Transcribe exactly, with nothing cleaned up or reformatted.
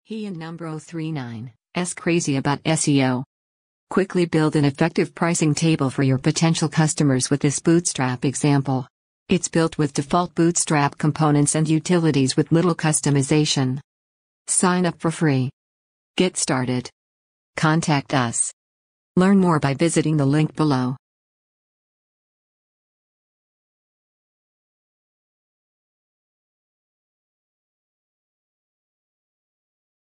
He and number zero three nine is crazy about S E O. Quickly build an effective pricing table for your potential customers with this Bootstrap example. It's built with default Bootstrap components and utilities with little customization. Sign up for free. Get started. Contact us. Learn more by visiting the link below.